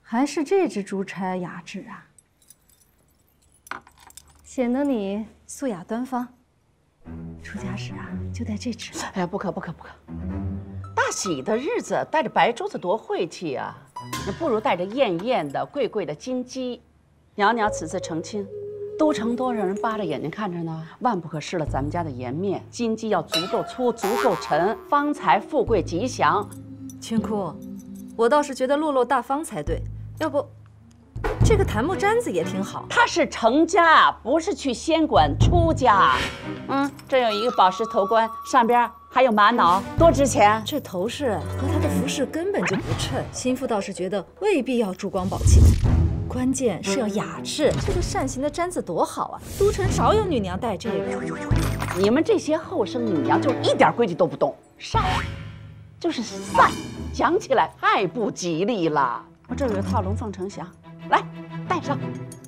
还是这只珠钗雅致啊，显得你素雅端方。出家时啊，就戴这只。 哎呀，不可！大喜的日子戴着白珠子多晦气啊！那不如戴着艳艳的、贵贵的金鸡。娘娘此次成亲，都城多让人扒着眼睛看着呢，万不可失了咱们家的颜面。金鸡要足够粗、足够沉，方才富贵吉祥。 群哭，我倒是觉得落落大方才对，要不这个檀木簪子也挺好。 他是成家，不是去仙馆出家。这有一个宝石头冠，上边还有玛瑙，多值钱！ 这头饰和他的服饰根本就不衬，心腹倒是觉得未必要珠光宝气，关键是要雅致。这个扇形的簪子多好啊，都城少有女娘戴这个。 你们这些后生女娘就一点规矩都不懂，上就是散，讲起来太不吉利了。我这儿有套龙凤呈祥，来戴上。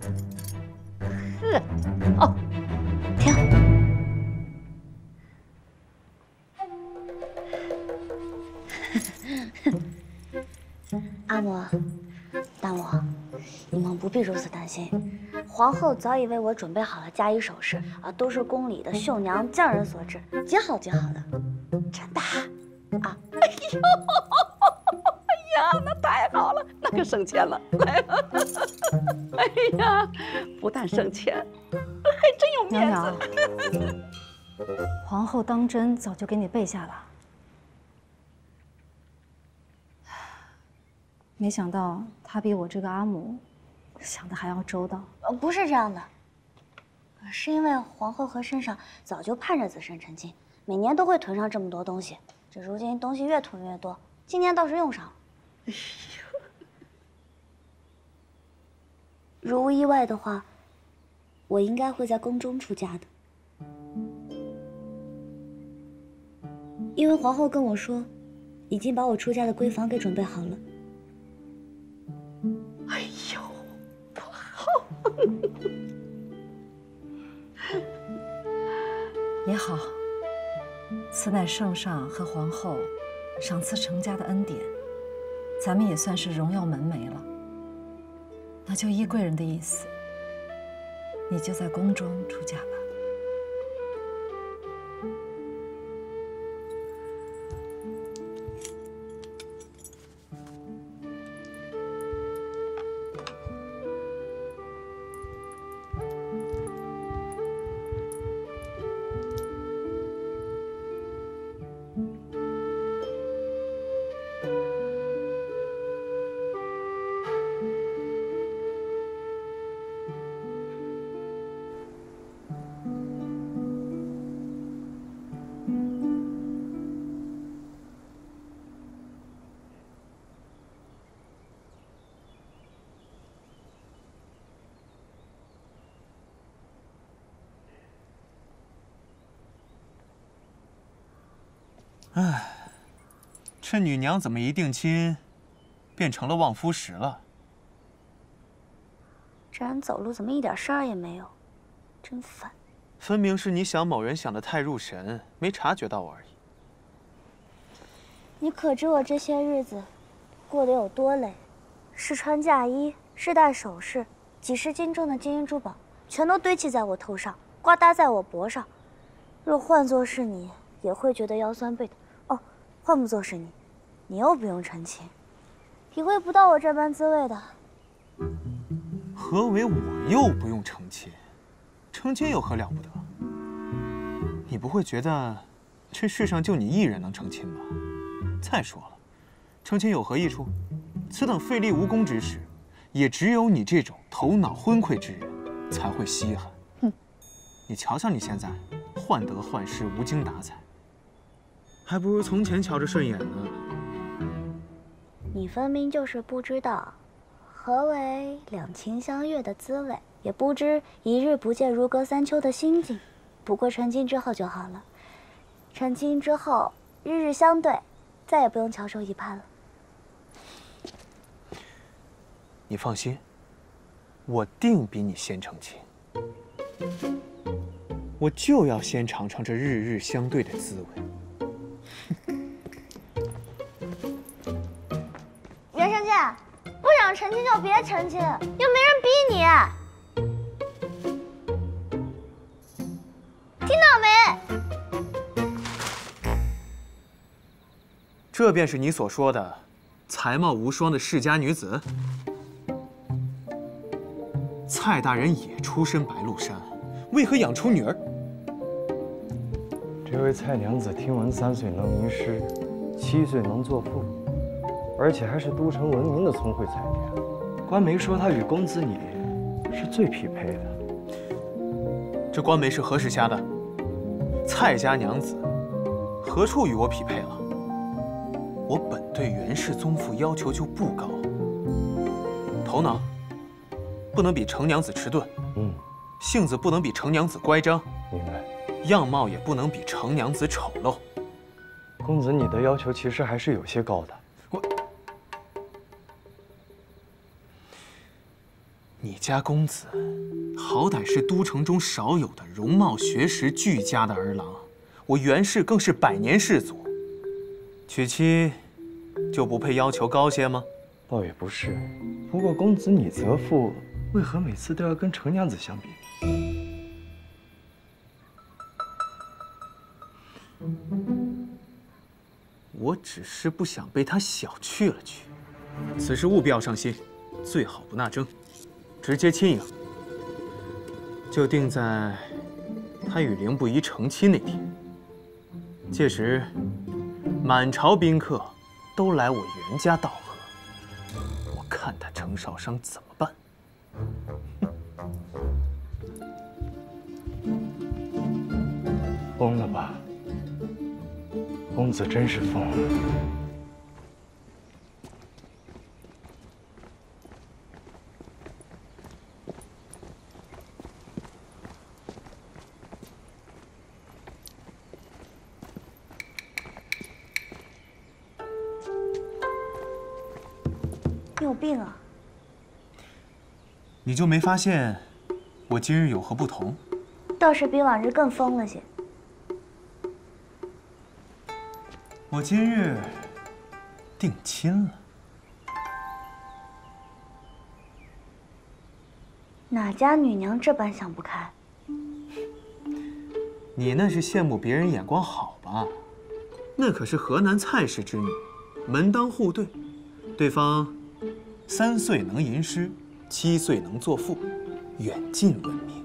哦，停。 阿嬷、大嬷，你们不必如此担心。皇后早已为我准备好了嫁衣首饰啊，都是宫里的绣娘匠人所制，极好极好的。真的啊？哎呦，哎呀，那太好了， 那可省钱了。来，哎呀，不但省钱，还真有面子。 娘娘，皇后当真早就给你备下了。没想到她比我这个阿母想的还要周到。 不是这样的，是因为皇后和圣上早就盼着子申成亲，每年都会囤上这么多东西。这如今东西越囤越多，今年倒是用上了。哎呦，如无意外的话，我应该会在宫中出嫁的，因为皇后跟我说，已经把我出嫁的闺房给准备好了。 哎呦，不好！ 也好，此乃圣上和皇后赏赐成家的恩典，咱们也算是荣耀门楣了。那就依贵人的意思，你就在宫中出嫁吧。 唉，这女娘怎么一定亲，变成了望夫石了？ 这人走路怎么一点声儿也没有，真烦。 分明是你想某人想得太入神，没察觉到而已。 你可知我这些日子过得有多累？试穿嫁衣，试戴首饰，几十斤重的金银珠宝，全都堆砌在我头上，挂搭在我脖上。若换作是你，也会觉得腰酸背疼。哦，换不作是你，你又不用成亲，体会不到我这般滋味的。 何为我又不用成亲？成亲有何了不得？你不会觉得这世上就你一人能成亲吧？再说了，成亲有何益处？此等费力无功之事，也只有你这种头脑昏聩之人才会稀罕。 哼！ 你瞧瞧你现在，患得患失，无精打采，还不如从前瞧着顺眼呢。 你分明就是不知道何为两情相悦的滋味，也不知一日不见如隔三秋的心境。不过成亲之后就好了，成亲之后日日相对，再也不用翘首以盼了。 你放心，我定比你先成亲。我就要先尝尝这日日相对的滋味。 袁生健，我想成亲就别成亲，又没人逼你。听到没？ 这便是你所说的才貌无双的世家女子？蔡大人也出身白鹿山，为何养出女儿？ 这位蔡娘子听闻3岁能吟诗，7岁能作赋，而且还是都城闻名的聪慧才女。官媒说她与公子你是最匹配的。 这官媒是何时下的？蔡家娘子何处与我匹配了？我本对袁氏宗父要求就不高，头脑不能比程娘子迟钝，性子不能比程娘子乖张， 明白。 样貌也不能比程娘子丑陋。 公子你的要求其实还是有些高的。 你家公子好歹是都城中少有的容貌学识俱佳的儿郎，我袁氏更是百年氏族，娶妻就不配要求高些吗？ 倒也不是，不过公子你择妇，为何每次都要跟程娘子相比？ 我只是不想被他小觑了去，此事务必要上心，最好不纳征，直接亲迎，就定在他与凌不疑成亲那天。届时，满朝宾客都来我袁家道贺，我看他程少商怎么办。 疯了吧？公子真是疯了。 你有病啊！ 你就没发现我今日有何不同？ 倒是比往日更疯了些。 我今日定亲了。 哪家女娘这般想不开？ 你那是羡慕别人眼光好吧？那可是河南蔡氏之女，门当户对，对方3岁能吟诗，7岁能作赋，远近闻名。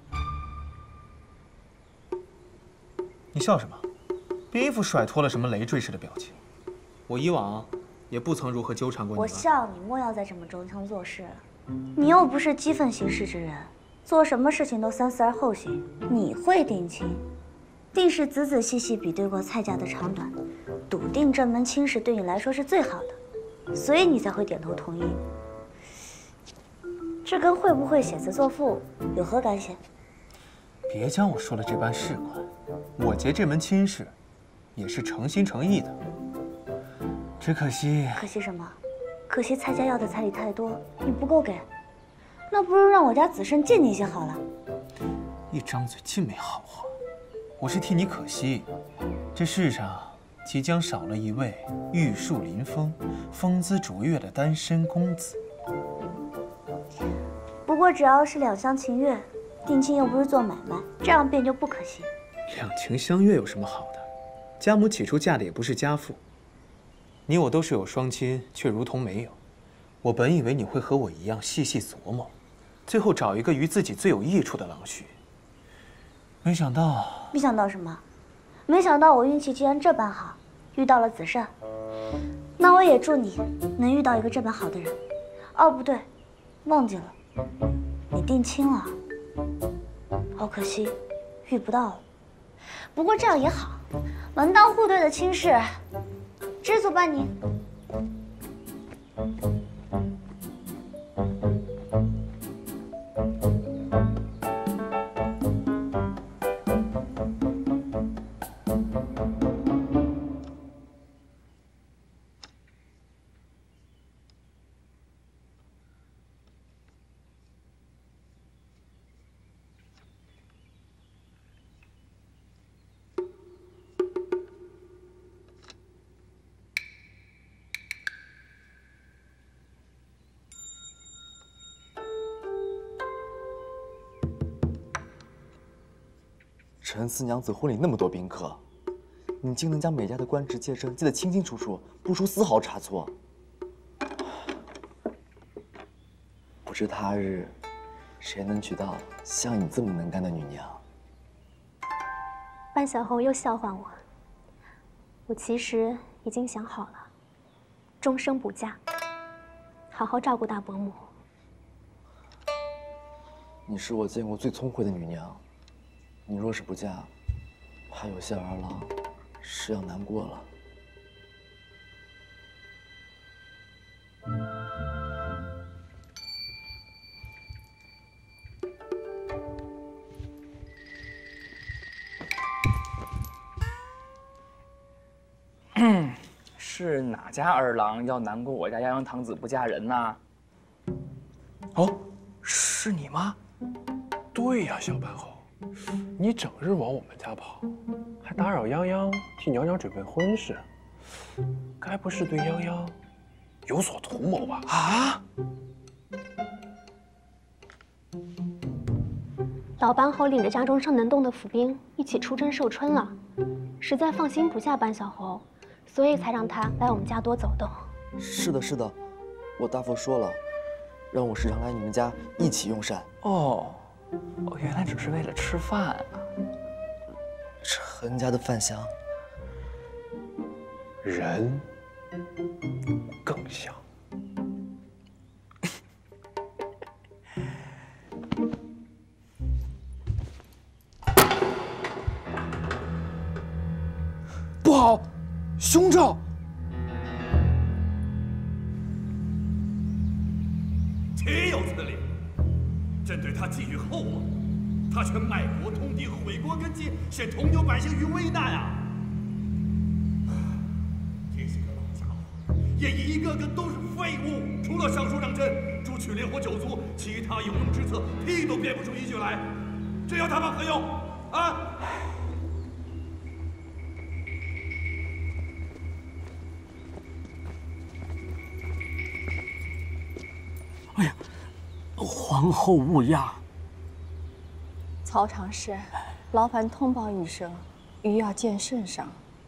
你笑什么？别一副甩脱了什么累赘似的表情。我以往也不曾如何纠缠过你吧？ 我笑你莫要再这么装腔作势了。你又不是激愤行事之人，做什么事情都三思而后行。你会定亲，定是仔仔细细比对过蔡家的长短，笃定这门亲事对你来说是最好的，所以你才会点头同意。这跟会不会写字作赋有何干系？ 别将我说的这般世侩，我结这门亲事，也是诚心诚意的。只可惜， 可惜什么？可惜蔡家要的彩礼太多，你不够给。那不如让我家子慎借你一些好了。 一张嘴尽没好话，我是替你可惜。这世上即将少了一位玉树临风、风姿卓越的单身公子。 不过只要是两厢情愿，定亲又不是做买卖，这样便就不可惜。 两情相悦有什么好的？家母起初嫁的也不是家妇，你我都是有双亲，却如同没有。我本以为你会和我一样细细琢磨，最后找一个于自己最有益处的郎婿。没想到， 没想到什么？没想到我运气竟然这般好，遇到了子慎。那我也祝你能遇到一个这般好的人。哦，不对，忘记了，你定亲了。好可惜，遇不到了。不过这样也好，门当户对的亲事，知足吧你。 陈四娘子婚礼那么多宾客，你竟能将每家的官职阶升记得清清楚楚，不出丝毫差错。不知他日，谁能娶到像你这么能干的女娘？ 班小侯又笑话我。我其实已经想好了，终生不嫁，好好照顾大伯母。 你是我见过最聪慧的女娘，你若是不嫁，怕有些儿郎是要难过了。 是哪家儿郎要难过我家泱泱堂子不嫁人呐？ 哦，是你吗？对呀，小班侯，你整日往我们家跑，还打扰泱泱替娘娘准备婚事，该不是对泱泱有所图谋吧？啊！ 老班侯领着家中上南洞的府兵一起出征寿春了，实在放心不下班小侯，所以才让他来我们家多走动。 是的，是的，我大夫说了，让我时常来你们家一起用膳。 哦，原来只是为了吃饭啊！ 陈家的饭香， 人更香。不好，凶兆！ 岂有此理！朕对他寄予厚望，他却卖国通敌，毁国根基，陷同流百姓于危难啊！这些个老家伙，也一个个都是废物，除了上书让朕诛取烈火九族，其他有用之策屁都编不出一句来，这要他们何用啊？ 哎呀，皇后勿恙。 曹常侍，劳烦通报一声，余要见圣上。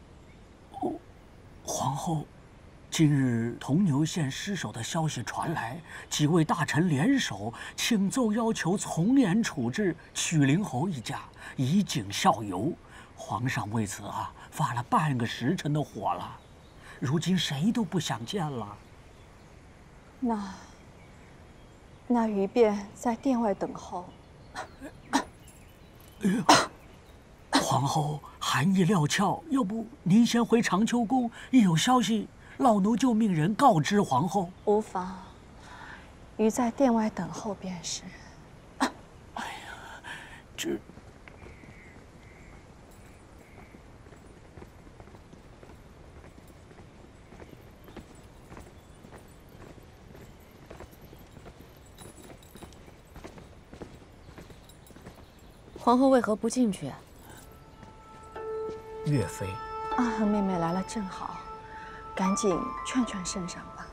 皇后，今日铜牛县失守的消息传来，几位大臣联手请奏要求从严处置曲灵侯一家，以儆效尤。皇上为此发了半个时辰的火了，如今谁都不想见了。 那余便在殿外等候。 皇后含义料峭，要不您先回长秋宫，一有消息，老奴就命人告知皇后。 无妨，余在殿外等候便是。 哎呀，这。 皇后为何不进去？ 岳妃， 阿恒妹妹来了正好，赶紧劝劝圣上吧。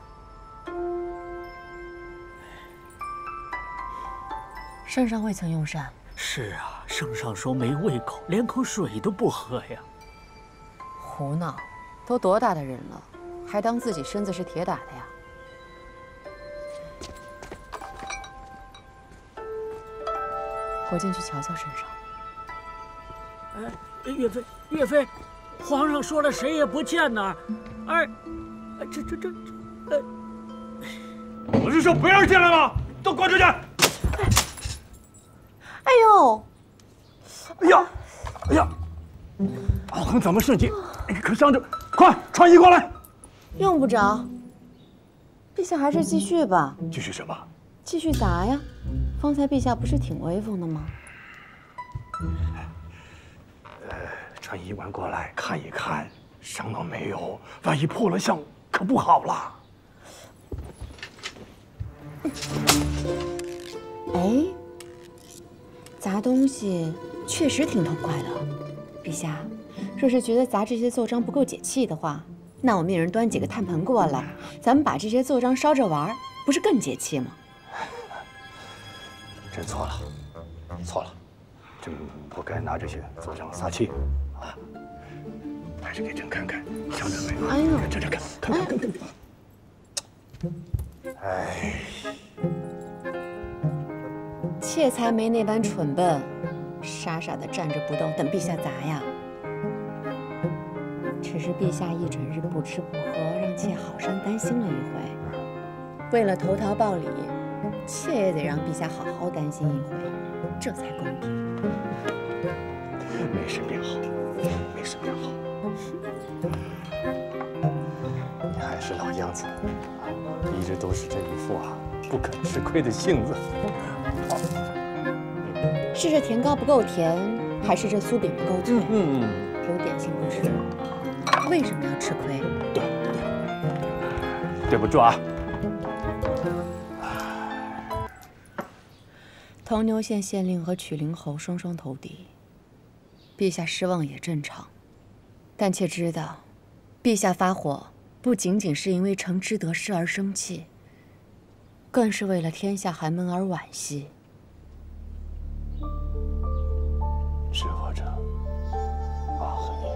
圣上未曾用膳。 是啊，圣上说没胃口，连口水都不喝呀。 胡闹！都多大的人了，还当自己身子是铁打的呀？我进去瞧瞧圣上。 岳妃，皇上说了谁也不见呢。 我是说不让进来吗？都滚出去！ 哎呦！ 哎呀！阿恒怎么是你？可伤着，快穿衣过来。 用不着，陛下还是继续吧。 继续什么？ 继续砸呀！方才陛下不是挺威风的吗？ 穿衣完过来看一看，伤到没有？万一破了相，可不好了。 哎，砸东西确实挺痛快的。陛下，若是觉得砸这些奏章不够解气的话，那我命人端几个炭盆过来，咱们把这些奏章烧着玩，不是更解气吗？ 真错了，错了。 朕不该拿这些奏章撒气啊！还是给朕看看，像这没？ 哎呦， 这看，看。哎， 妾才没那般蠢笨，傻傻的站着不动，等陛下砸呀。只是陛下一整日不吃不喝，让妾好生担心了一回。为了投桃报李，妾也得让陛下好好担心一回，这才公平。 没事便好，没事便好。你还是老样子，一直都是这一副不肯吃亏的性子。 是这甜糕不够甜，还是这酥饼不够脆？有点心不吃，为什么要吃亏？ 对不住啊。 铜牛县县令和曲灵侯双双投敌，陛下失望也正常。但妾知道，陛下发火不仅仅是因为承之得失而生气，更是为了天下寒门而惋惜。 知火者，阿恨也。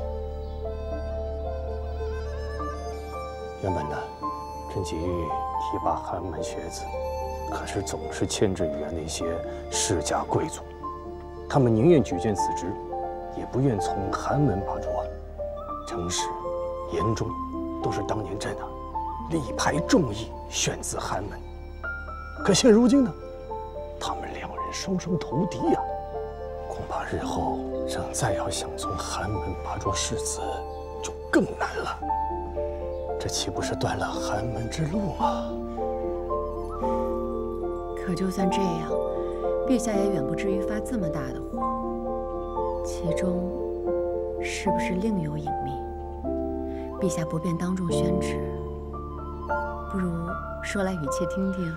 原本呢，朕急于提拔寒门学子，可是总是牵制于那些世家贵族，他们宁愿举荐此职，也不愿从寒门拔擢。程氏、严仲都是当年朕力排众议选自寒门，可现如今呢，他们两人双双投敌呀。恐怕日后朕再要想从寒门拔擢世子，就更难了。这岂不是断了寒门之路吗？ 可就算这样，陛下也远不至于发这么大的火，其中是不是另有隐秘？陛下不便当众宣旨，不如说来与妾听听。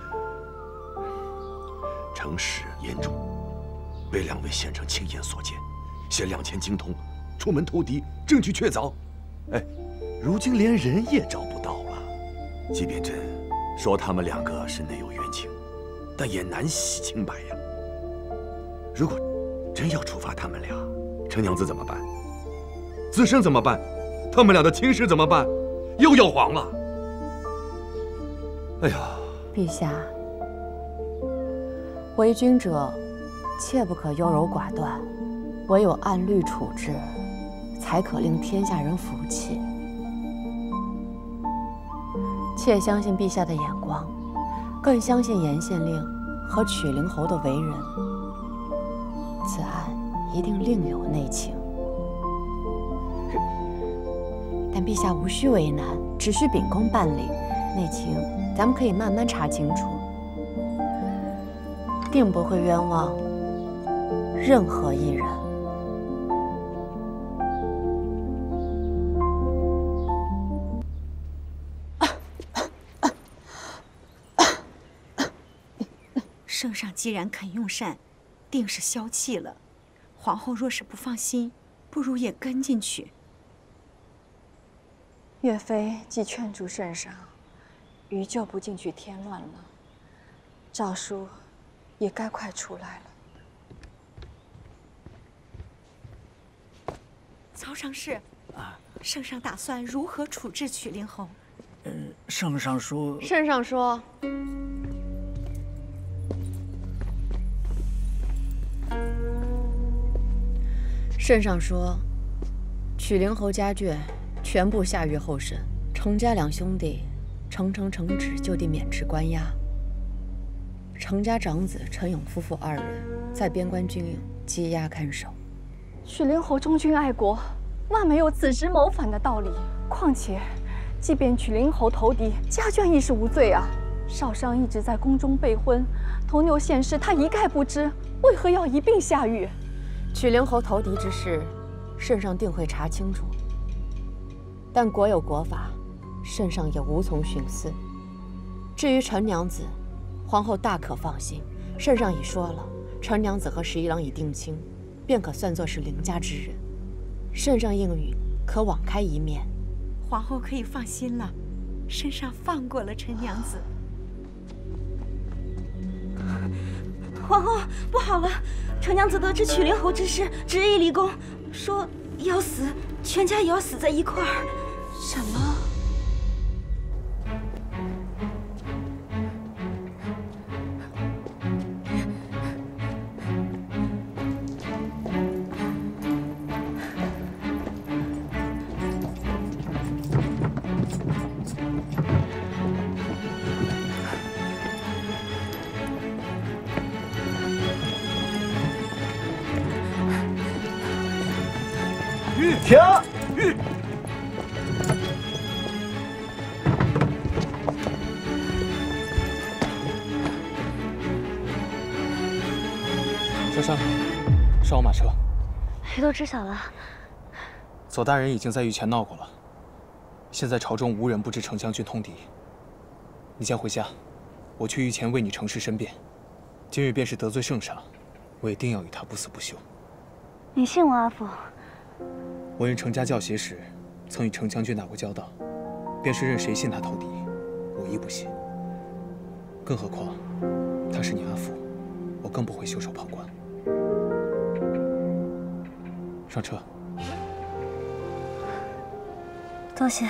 程氏、严仲被两位贤臣亲眼所见，携2000精童出门投敌，证据确凿。哎，如今连人也找不到了。即便朕说他们两个是内有冤情，但也难洗清白呀。如果真要处罚他们俩，程娘子怎么办？子申怎么办？他们俩的亲事怎么办？又要黄了。哎呀， 陛下，为君者，切不可优柔寡断，唯有按律处置，才可令天下人服气。妾相信陛下的眼光，更相信严县令和曲灵侯的为人。此案一定另有内情。但陛下无需为难，只需秉公办理，内情咱们可以慢慢查清楚，定不会冤枉任何一人。 圣上既然肯用膳，定是消气了。皇后若是不放心，不如也跟进去。 岳飞既劝阻圣上，余就不进去添乱了。诏书也该快出来了。 曹常侍，圣上打算如何处置曲灵侯？ 圣上说， 圣上说，曲灵侯家眷全部下狱候审，程家两兄弟程止就地免职关押。程家长子程勇夫妇2人在边关军营羁押看守。 曲灵侯忠君爱国，万没有此时谋反的道理。况且，即便曲灵侯投敌，家眷亦是无罪啊。少商一直在宫中备婚，铜牛县事他一概不知，为何要一并下狱？ 曲灵侯投敌之事，圣上定会查清楚。但国有国法，圣上也无从徇私。至于陈娘子，皇后大可放心，圣上已说了，陈娘子和11郎已定亲，便可算作是凌家之人。圣上应允，可网开一面。 皇后可以放心了，圣上放过了陈娘子。 皇后，不好了！程娘子得知曲灵侯之事，执意离宫，说要死，全家也要死在一块儿。 什么？ 停！ 小香，上我马车。 鱼都知晓了。 左大人已经在御前闹过了，现在朝中无人不知丞相军通敌。你先回家，我去御前为你成事申辩。今日便是得罪圣上，我也定要与他不死不休。 你信我阿父？ 我任程家教协时，曾与程将军打过交道，便是任谁信他投敌，我亦不信。更何况，他是你阿父，我更不会袖手旁观。上车。 多谢。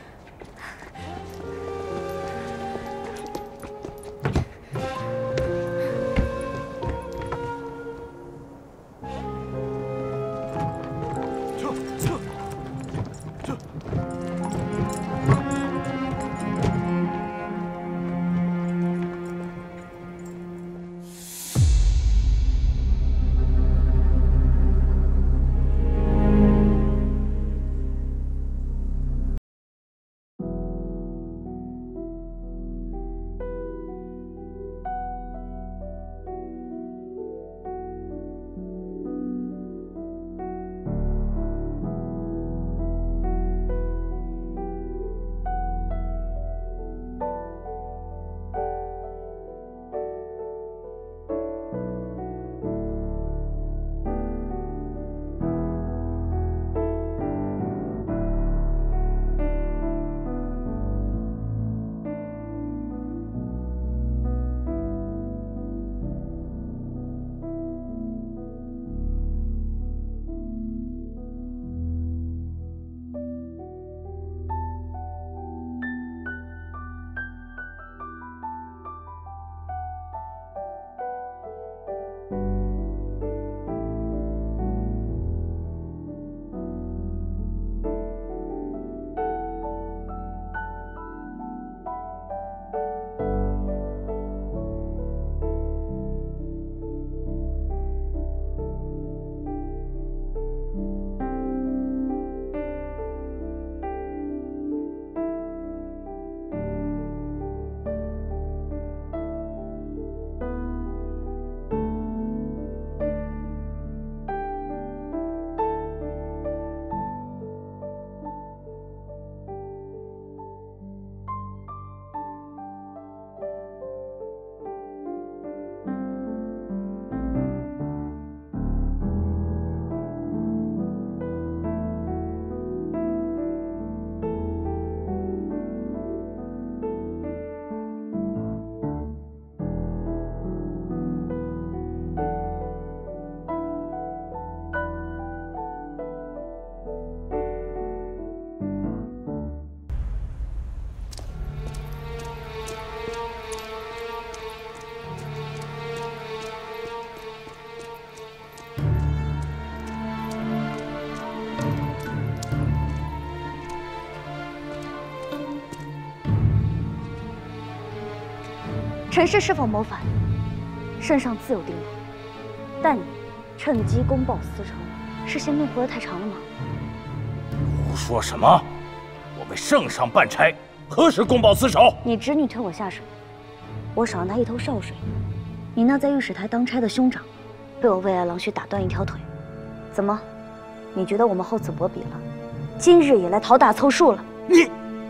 陈氏是否谋反，圣上自有定夺。但你趁机公报私仇，是嫌命活得太长了吗？ 胡说什么！我为圣上办差，何时公报私仇？ 你侄女推我下水，我赏了她一头潲水。你那在御史台当差的兄长，被我未来郎婿打断一条腿。怎么，你觉得我们厚此薄彼了？今日也来讨打凑数了？ 你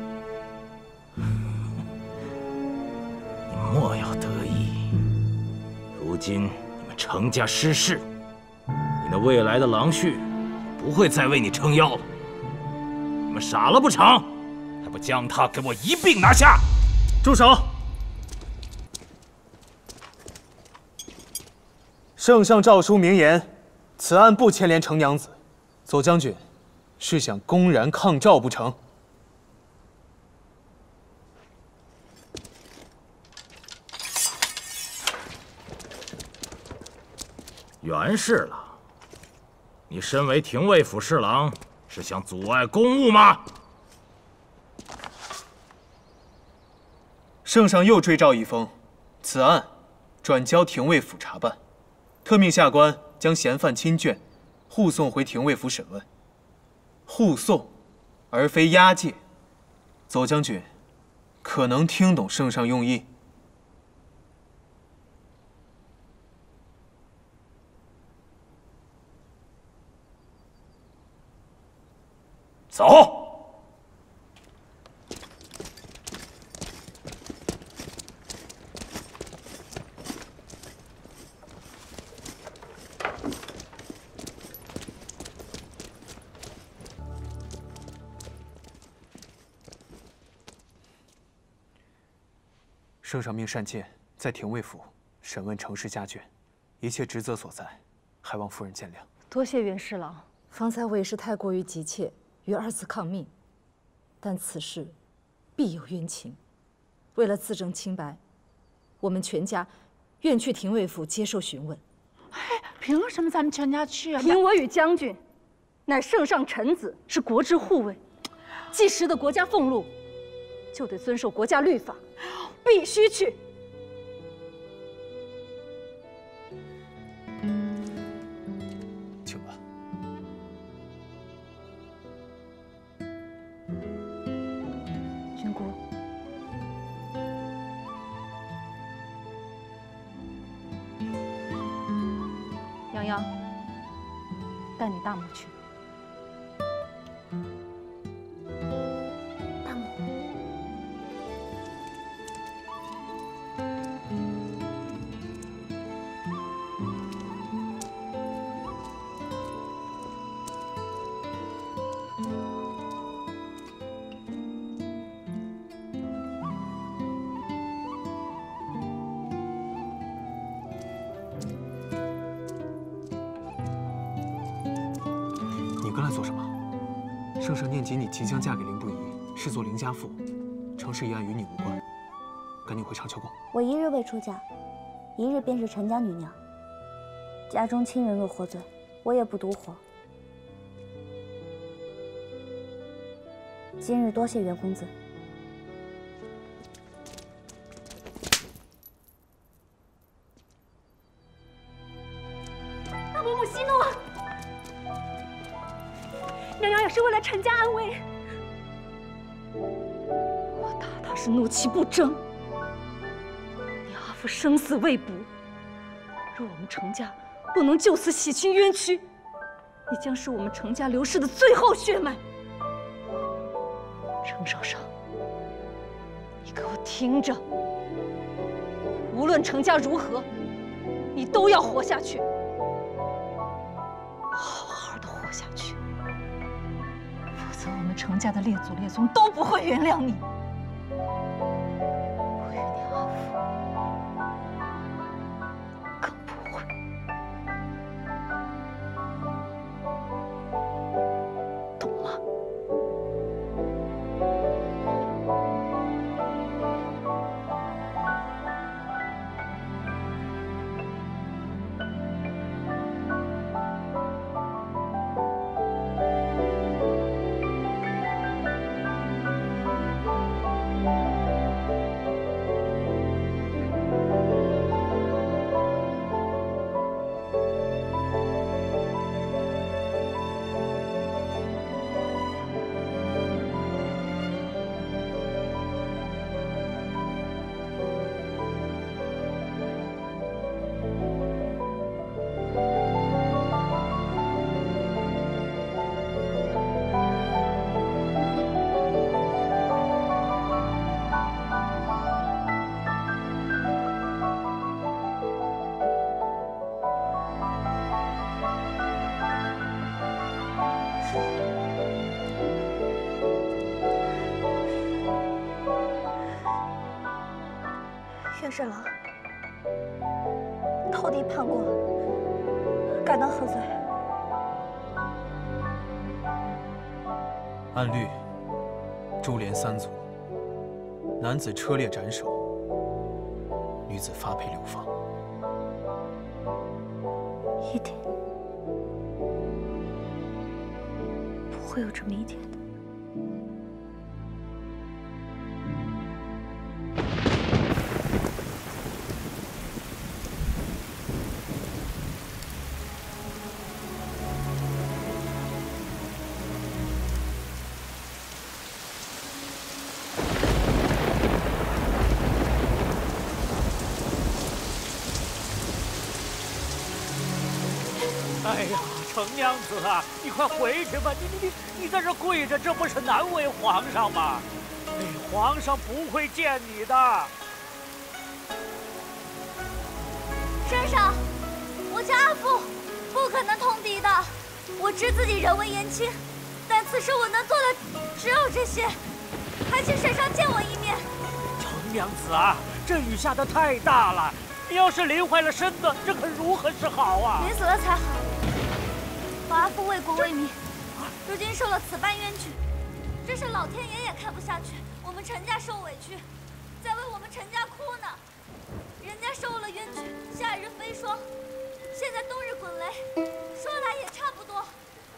莫要得意。如今你们程家失势，你那未来的郎婿不会再为你撑腰了。你们傻了不成？还不将他给我一并拿下！ 住手！ 圣上诏书明言，此案不牵连程娘子。左将军是想公然抗诏不成？ 袁侍郎，你身为廷尉府侍郎，是想阻碍公务吗？ 圣上又追诏一封，此案转交廷尉府查办，特命下官将嫌犯亲眷护送回廷尉府审问。护送，而非押解。左将军可能听懂圣上用意？ 走。 圣上命单妾在廷尉府审问程氏家眷，一切职责所在，还望夫人见谅。 多谢袁侍郎，方才我也是太过于急切，与二子抗命，但此事必有冤情。为了自证清白，我们全家愿去廷尉府接受询问。 哎，凭什么咱们全家去啊？ 凭我与将军，乃圣上臣子，是国之护卫，既食的国家俸禄，就得遵守国家律法，必须去。 请吧。 君姑，洋洋，带你大母去。 大母， 你跟来做什么？圣上念及你即将嫁给凌不疑，视作凌家妇，程氏一案与你无关，赶紧回长秋宫。 我一日未出嫁，一日便是陈家女娘。家中亲人若获罪，我也不独活。今日多谢袁公子。 大伯母息怒，娘娘也是为了陈家安危。我大他是怒气不争，你阿父生死未卜，若我们程家不能就此洗清冤屈，你将是我们程家流失的最后血脉。程少少，你给我听着，无论程家如何，你都要活下去，好好的活下去，否则我们程家的列祖列宗都不会原谅你。我与你阿父更不会。懂吗？ 袁侍郎，头弟盼过敢当何罪？ 按律，株连3族，男子车裂斩首，女子发配流放。 一定不会有这么一天的。 哎呀，程娘子啊，你快回去吧！你在这跪着，这不是难为皇上吗？哎，皇上不会见你的。 圣上，我家阿父不可能通敌的。我知自己人微言轻，但此时我能做的只有这些。还请圣上见我一面。 程娘子啊，这雨下得太大了，你要是淋坏了身子，这可如何是好啊？ 淋死了才好。 我阿父为国为民，如今受了此般冤屈，真是老天爷也看不下去。我们陈家受委屈，在为我们陈家哭呢。人家受了冤屈，夏日飞霜，现在冬日滚雷，说来也差不多。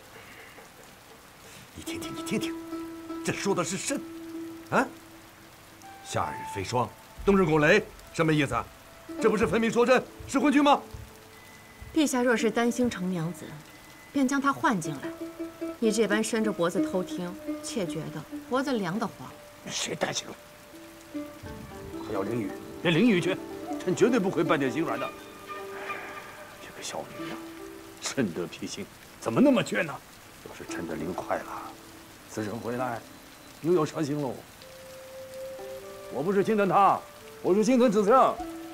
你听听，你听听，这说的是甚？啊？夏日飞霜，冬日滚雷，什么意思？这不是分明说朕是昏君吗？ 陛下若是担心程娘子。 便将她唤进来。你这般伸着脖子偷听，妾觉得脖子凉得慌。 谁担心了？可要淋雨，便淋雨去，朕绝对不会半点心软的。这个小女呀，甚得脾性，怎么那么倔呢？要是朕的淋快了，此生回来又要伤心喽。我不是心疼她，我是心疼子强。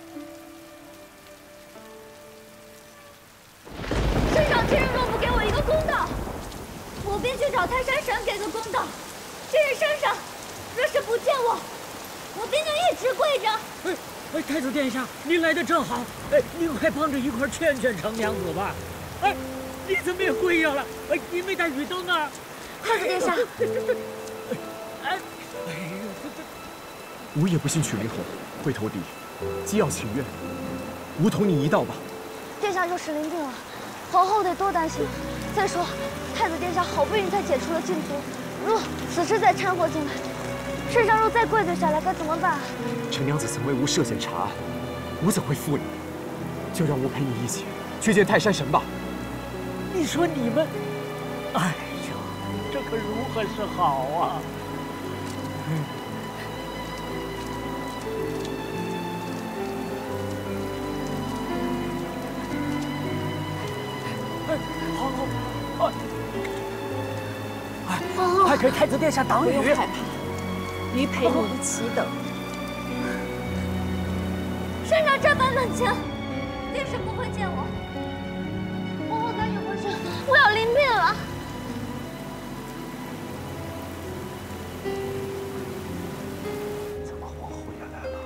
圣上今日若不给我一个公道，我便去找泰山神给个公道。今日圣上若是不见我，我便就一直跪着。 太子殿下，您来的正好，您快帮着一块劝劝程娘子吧。你怎么也跪下了？您没带雨灯啊？ 太子殿下， 吾也不信曲灵侯会投敌，既要请愿，吾同你一道吧。 殿下若是临病了。 皇后得多担心。再说，太子殿下好不容易才解除了禁足，若此时再掺和进来，圣上若再跪罪下来，该怎么办？ 陈娘子曾为吾设下查案，吾怎会负你？就让吾陪你一起去见泰山神吧。 你说你们，哎呀，这可如何是好啊？皇后，快给太子殿下挡雨！ 不用害怕，鱼陪你一起等。 圣上这般冷情，定是不会见我。皇后赶紧回去，我要淋病了。 怎么皇后也来了？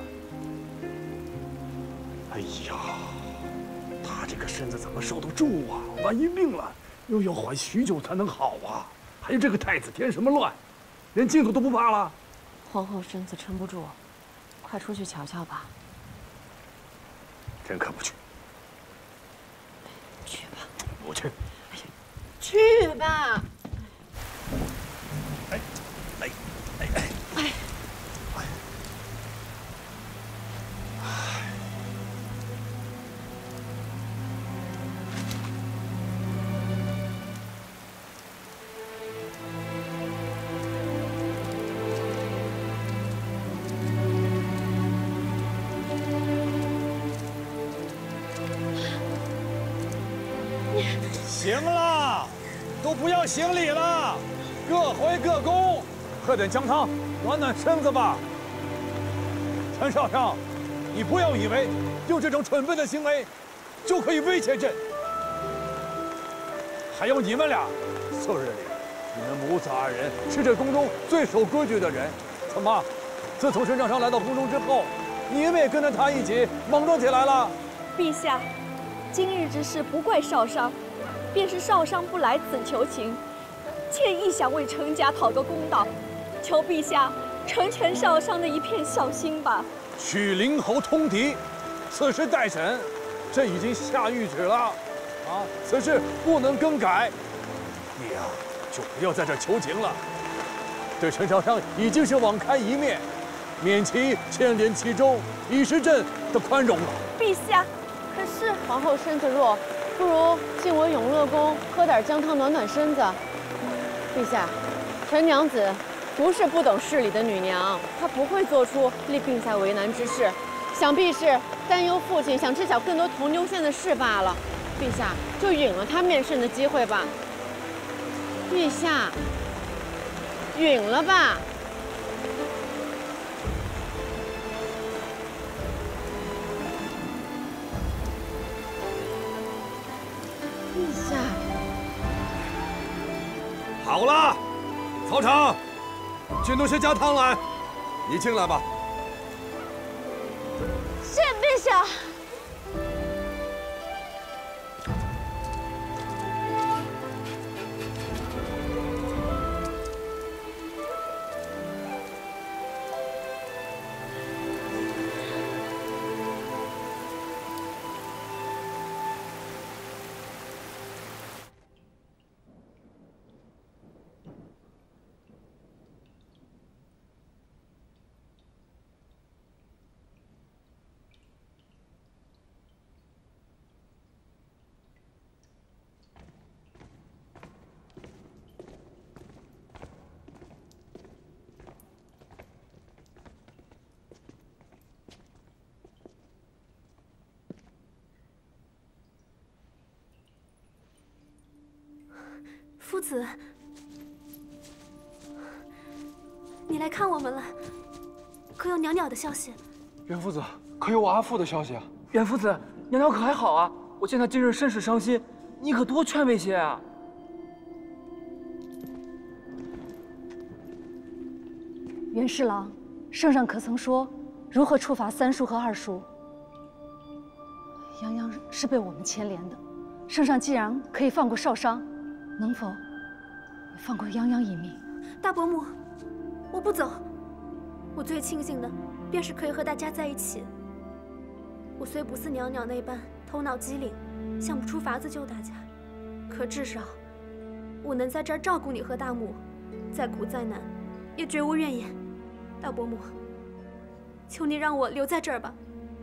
哎呀，她这个身子怎么受得住啊？万一病了，又要缓许久才能好啊！还有这个太子添什么乱，连净土都不怕了。 皇后身子撑不住，快出去瞧瞧吧。 朕可不去。 去吧。 不去。 去吧。 行了，都不要行礼了，各回各宫，喝点姜汤，暖暖身子吧。陈少将，你不要以为用这种蠢笨的行为就可以威胁朕。还有你们俩，次日里，你们母子二人是这宫中最守规矩的人。怎么，自从陈少商来到宫中之后，你们也跟着他一起莽撞起来了？ 陛下， 今日之事不怪少商，便是少商不来此求情，妾亦想为程家讨个公道，求陛下成全少商的一片孝心吧。 许灵侯通敌，此事待审，朕已经下谕旨了，此事不能更改。你呀，就不要在这求情了。对陈少商已经是网开一面，免其牵连其中，以示朕的宽容了。 陛下， 可是皇后身子弱，不如进我永乐宫喝点姜汤暖暖身子。陛下，陈娘子不是不懂事理的女娘，她不会做出令陛下为难之事，想必是担忧父亲想知晓更多铜牛县的事罢了。陛下就允了她面圣的机会吧。陛下，允了吧。陛下， 好了，曹成，去弄些加汤来，你进来吧。 谢陛下。 夫子，你来看我们了，可有袅袅的消息？ 袁夫子，可有我阿父的消息啊？ 袁夫子，袅袅可还好啊？我见他今日甚是伤心，你可多劝慰些啊！ 袁侍郎，圣上可曾说如何处罚三叔和二叔？泱泱是被我们牵连的，圣上既然可以放过少商，能否也放过泱泱一命？ 大伯母，我不走。我最庆幸的便是可以和大家在一起。我虽不似袅袅那般头脑机灵，想不出法子救大家，可至少我能在这儿照顾你和大母，再苦再难也绝无怨言。大伯母，求你让我留在这儿吧。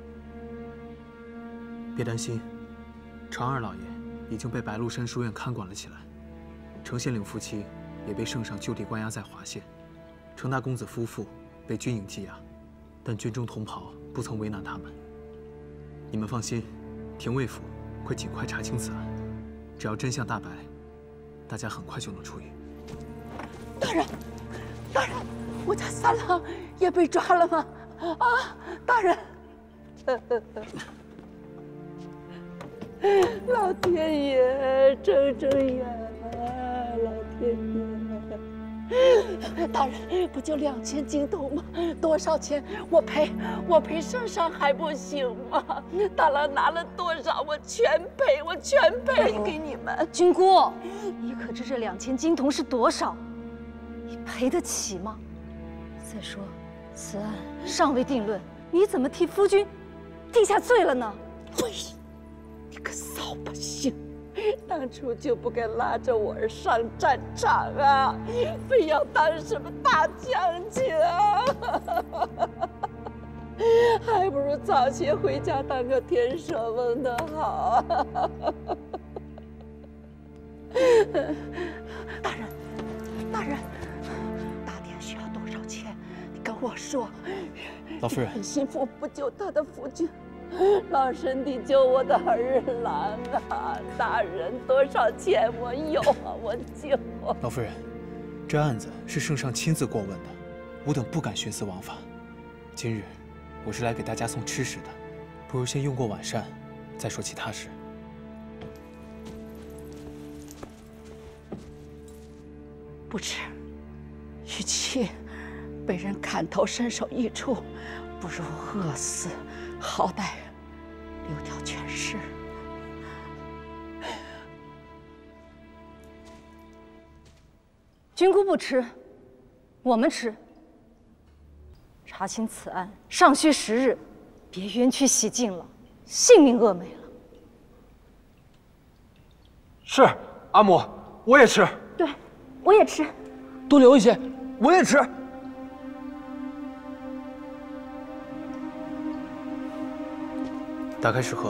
别担心，常二老爷已经被白鹿山书院看管了起来，程县令夫妻也被圣上就地关押在华县，程大公子夫妇被军营羁押，但军中同袍不曾为难他们。你们放心，廷尉府会尽快查清此案，只要真相大白，大家很快就能出狱。 大人，大人，我家三郎也被抓了吗？啊，大人！老天爷，睁睁眼啊！老天爷，大人，不就2000金铜吗？多少钱我赔圣上还不行吗？大郎拿了多少，我全赔给你们。 君姑，你可知这2000金铜是多少？你赔得起吗？再说，此案尚未定论，你怎么替夫君定下罪了呢？ 喂！你个扫把星，当初就不该拉着我儿上战场啊，非要当什么大将军啊！还不如早些回家当个田舍翁的好啊！大人，大人，大典需要多少钱？你跟我说。 老夫人， 袁心腹不救他的夫君。老身得救我的儿郎啊！大人，多少钱我有啊？我救。 老夫人，这案子是圣上亲自过问的，吾等不敢徇私枉法。今日我是来给大家送吃食的，不如先用过晚膳，再说其他事。 不吃，与其被人砍头身首异处，不如饿死，好歹留条全尸。 君姑不吃，我们吃。查清此案尚需10日，别冤屈洗尽了，性命恶没了。 是，阿母，我也吃。 对，我也吃。 多留一些，我也吃。 打开食盒。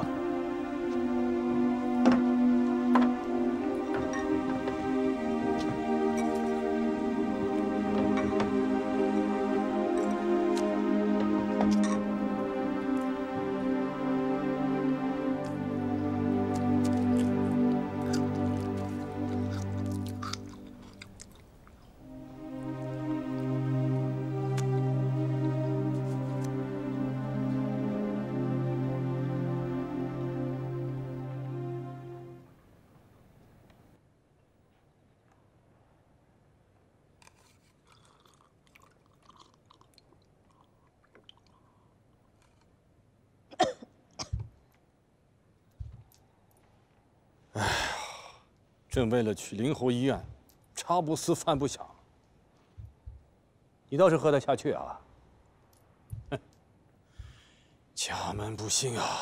朕为了取灵侯一案，茶不思饭不想。你倒是喝得下去啊？哼，家门不幸啊！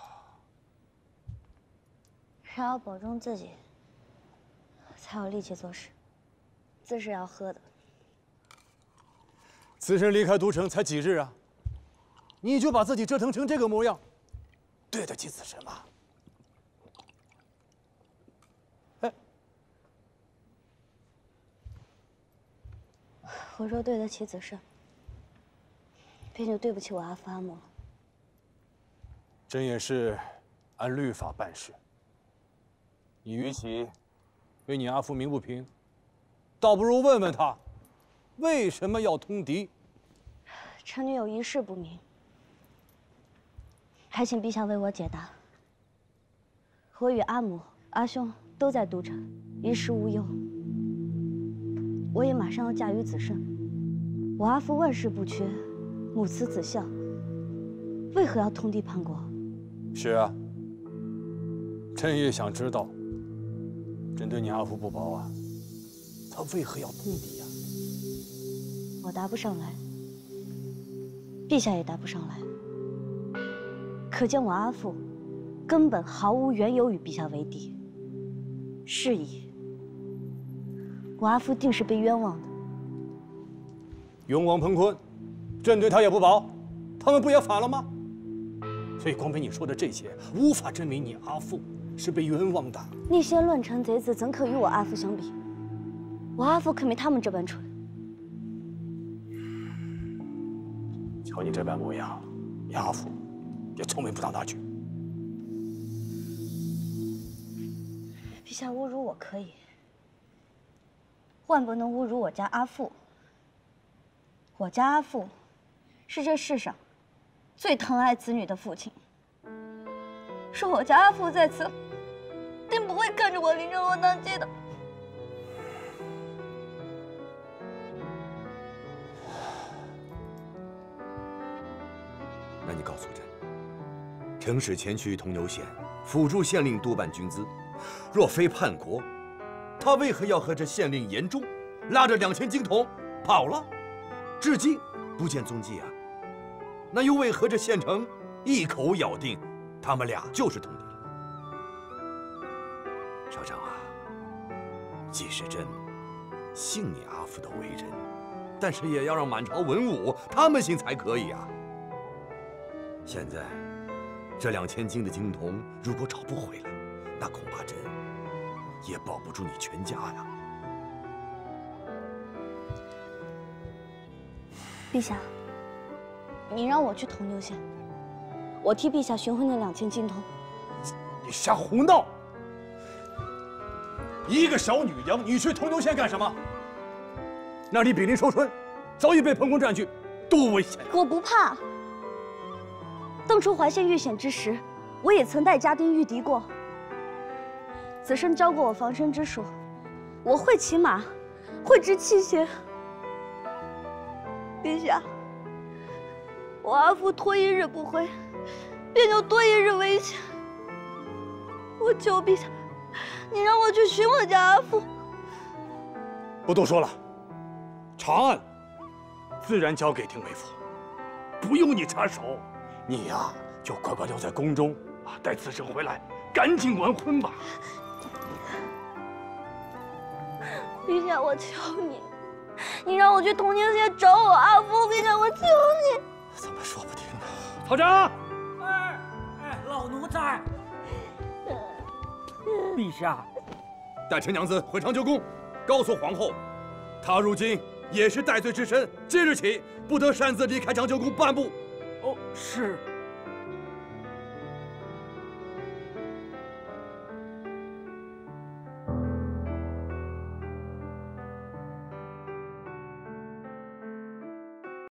人要保重自己，才有力气做事。自是要喝的。 子申离开都城才几日啊？你就把自己折腾成这个模样，对得起子申吗？ 我若对得起子申，便就对不起我阿父阿母了。 朕也是按律法办事。你与其为你阿父鸣不平，倒不如问问他，为什么要通敌？ 臣女有一事不明，还请陛下为我解答。我与阿母、阿兄都在都城，衣食无忧。 我也马上要嫁与子申，我阿父万事不缺，母慈子孝，为何要通敌叛国？ 是啊，朕也想知道，朕对你阿父不薄啊，他为何要通敌呀？ 我答不上来，陛下也答不上来，可见我阿父根本毫无缘由与陛下为敌。是以。 我阿父定是被冤枉的。 勇往彭坤，朕对他也不薄，他们不也反了吗？所以光凭你说的这些，无法证明你阿父是被冤枉的。 那些乱臣贼子怎可与我阿父相比？我阿父可没他们这般蠢。 瞧你这般模样，你阿父也聪明不到哪去。 陛下侮辱我可以。 万不能侮辱我家阿父。我家阿父是这世上最疼爱子女的父亲。说我家阿父在此，定不会看着我临阵落当机的。 那你告诉朕，程使前去铜牛县辅助县令督办军资，若非叛国。 他为何要和这县令严忠拉着2000金铜跑了？至今不见踪迹啊！那又为何这县城一口咬定他们俩就是通敌了？少长啊，即使朕信你阿父的为人，但是也要让满朝文武他们信才可以啊！现在这2000斤的金铜如果找不回来，那恐怕朕。 也保不住你全家呀！ 陛下，你让我去铜牛县，我替陛下寻回那2000金铜。 你瞎胡闹！一个小女娘，你去铜牛县干什么？那里比邻寿春，早已被彭公占据，多危险！ 我不怕。当初淮县遇险之时，我也曾带家丁御敌过。 子申教过我防身之术，我会骑马，会执器械。陛下，我阿父拖一日不回，便就多一日危险。我求陛下，你让我去寻我家阿父。 不多说了，长案自然交给廷尉府，不用你插手。你呀，就乖乖留在宫中啊，待此生回来，赶紧完婚吧。 陛下，我求你，你让我去同宁县找我阿父。陛下，我求你。 怎么说不听呢？ 曹长，老奴在。陛下， 带陈娘子回长久宫，告诉皇后，她如今也是戴罪之身，即日起不得擅自离开长久宫半步。 哦，是。